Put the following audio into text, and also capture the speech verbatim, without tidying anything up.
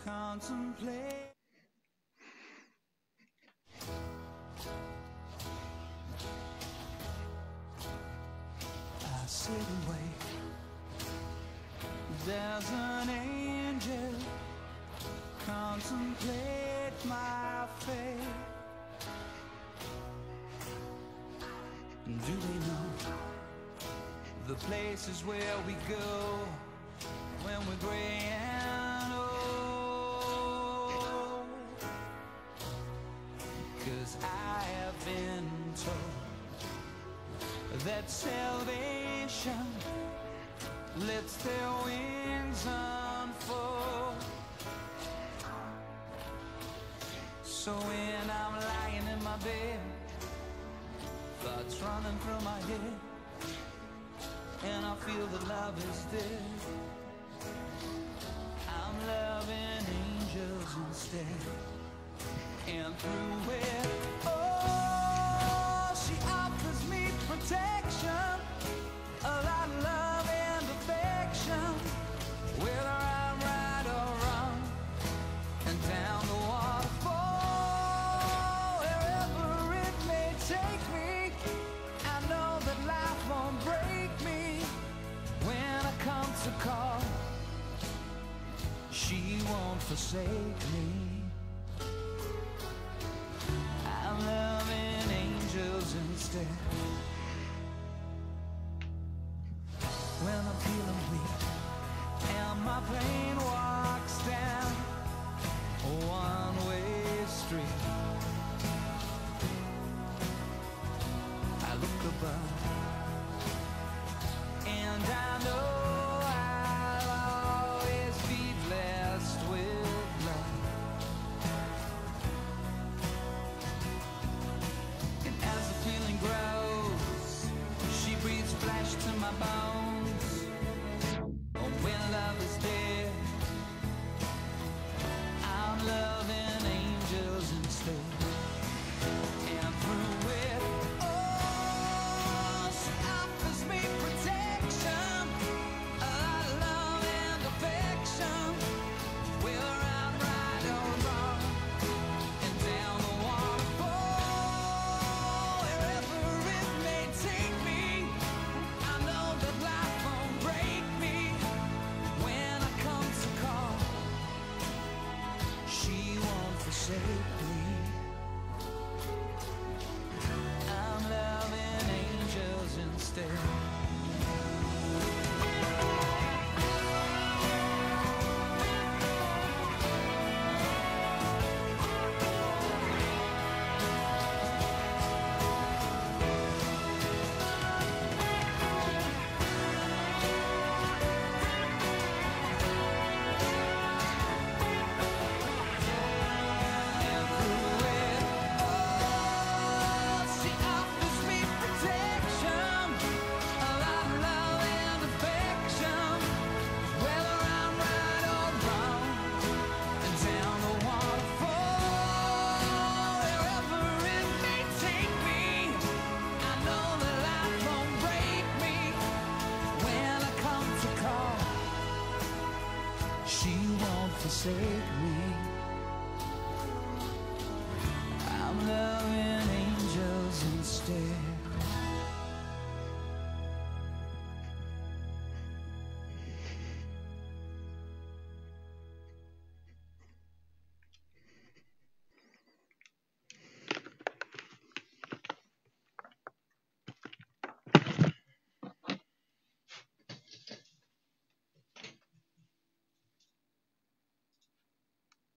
contemplate. I sit and wait. There's an angel, contemplate my fate. Do they know the places where we go when we're gray and old? 'Cause I have been told that salvation lets their wings unfold. So when I'm lying in my bed, thoughts running through my head, and I feel that love is dead, I'm loving angels instead. And through it, oh, she offers me protection, a lot of love and affection, whether I'm right or wrong, and down the waterfall, wherever it may take me, I know that life won't break me when I come to call. She won't forsake me. I'm loving angels instead. When I'm feeling weak and my plane walks down a one-way street, I look above and I know I'll always be blessed with love. And as the feeling grows, she breathes flesh to my bones. Oh, when love is dead, I'm loving angels instead. And through it, oh, she offers me protection, a lot of love and affection, whether I'm right or wrong, and down the waterfall, wherever it may take me, I know that life won't break me when I come to call. She won't forsake me. I'm loving angels instead. And through it, oh, she offers me protection, a lot of love and affection, whether I'm right or wrong, and down the waterfall, wherever it may take me, I know that life won't break me when I come to call. She won't forsake